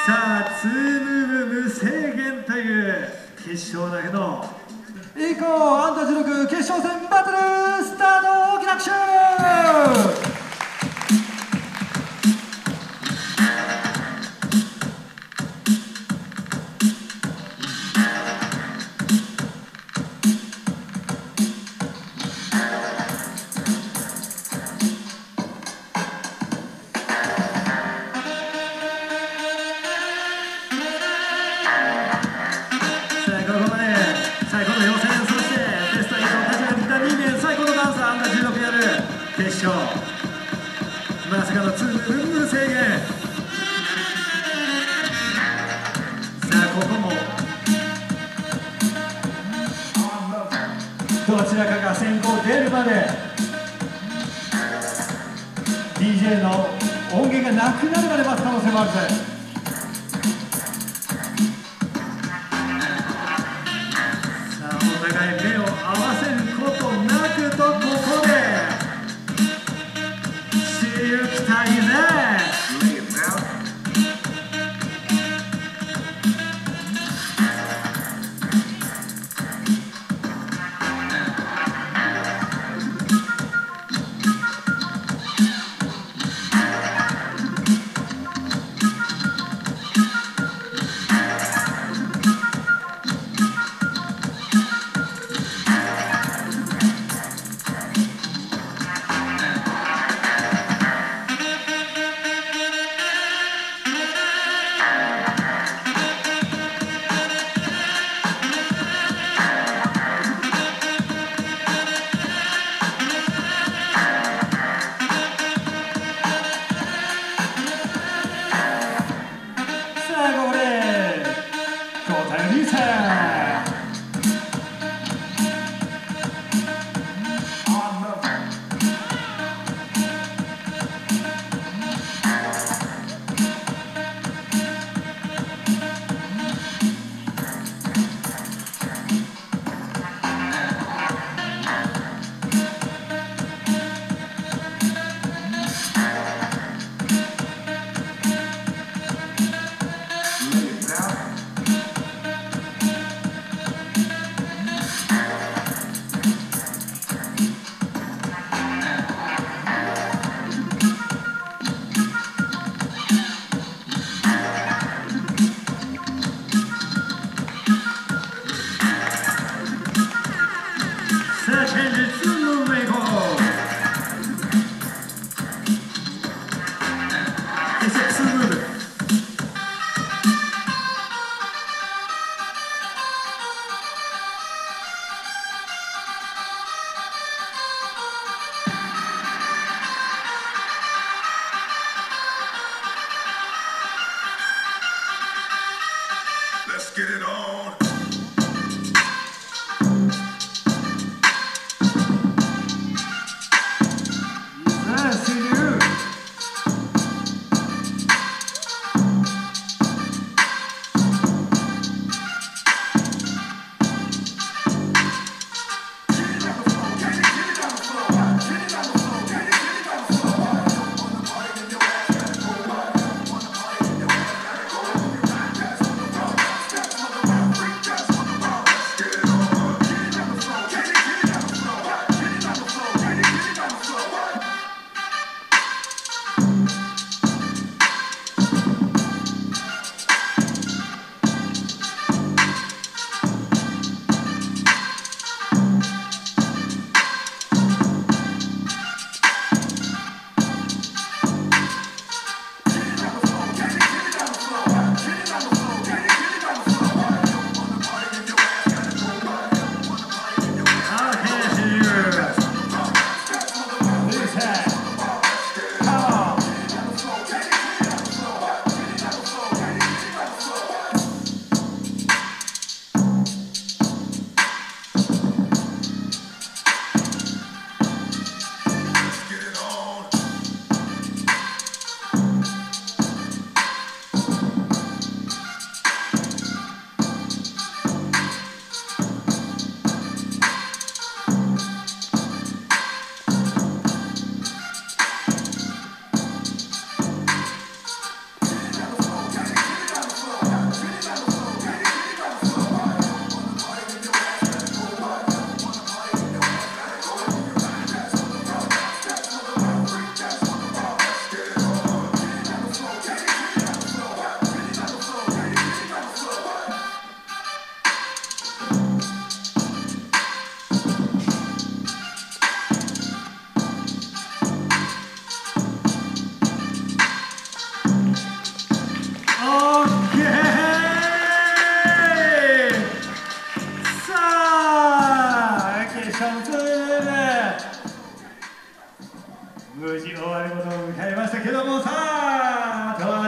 さあ、ツームーブ無制限という決勝だけど、 以降アンダー16決勝戦バトルスタート。大きな拍手。 最後の予選、そしてベスト8を勝ち上がってきた2名最高のダンサー、アンダー16による決勝、まさかのツームーブ無制限。さあ、ここもどちらかが先行出るまで DJ の音源がなくなるまで待つ可能性もあるぜ。お互い目を合わせることなくと、ここで知りきたいね。 Let's get it on. Nice to you.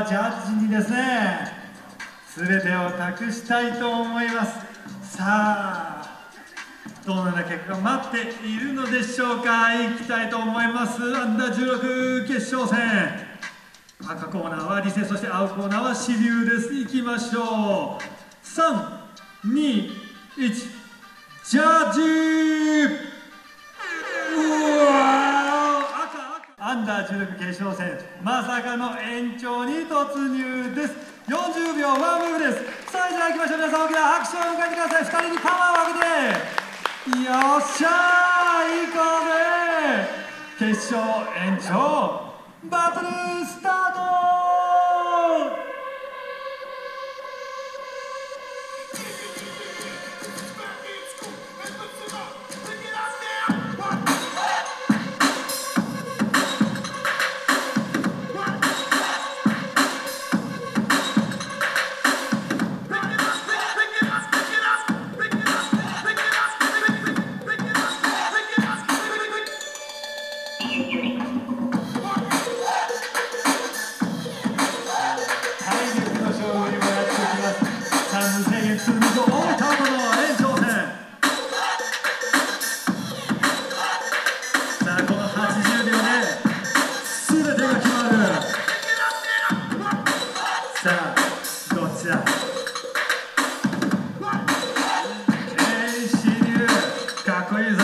はジャッジにですね全てを託したいと思います。さあどのような結果が待っているのでしょうか。いきたいと思います。アンダー16決勝戦、赤コーナーはリセ、そして青コーナーは支流です。いきましょう。3、2、1、ジャッジ。アンダー16決勝戦、まさかの延長に突入です。40秒ワンムーブです。さあじゃあ行きましょう。皆さん大きな拍手を迎えてください。2人にパワーを上げて、よっしゃー、いこうぜ。決勝延長バトルスタート。さあどっちだ。支流かっこいいぜ。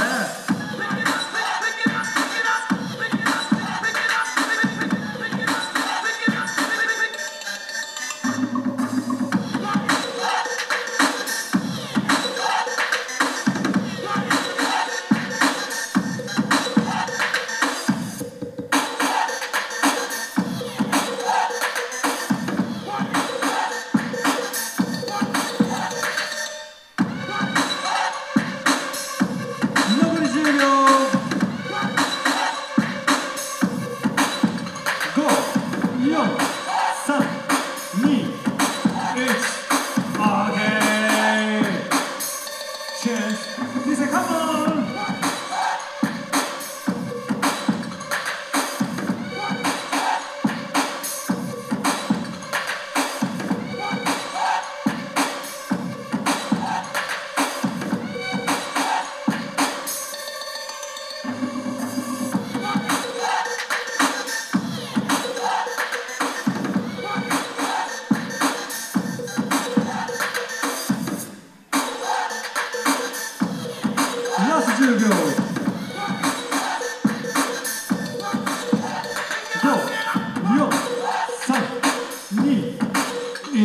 ラスト10秒。5、4、3、2、1。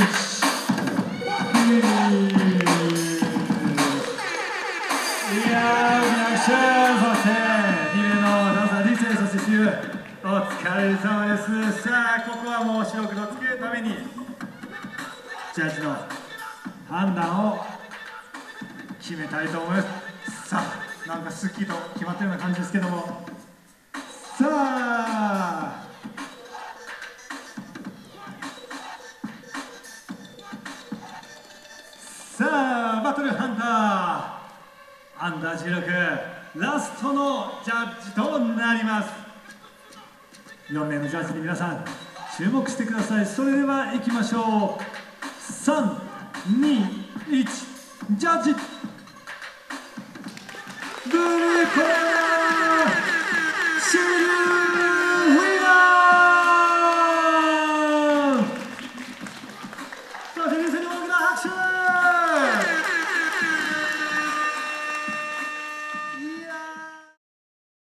いやー、リアクション、そして2名のダンサーリセ、そしてシュー、お疲れ様です。さあ、ここはもう白黒つけるためにジャッジの判断を決めたいと思います。さあ、なんかすっきりと決まったような感じですけども、さあバトルハンターアンダー16ラストのジャッジとなります。4名のジャッジに皆さん注目してください。それではいきましょう。3、2、1、ジャッジ。ブルーコーナー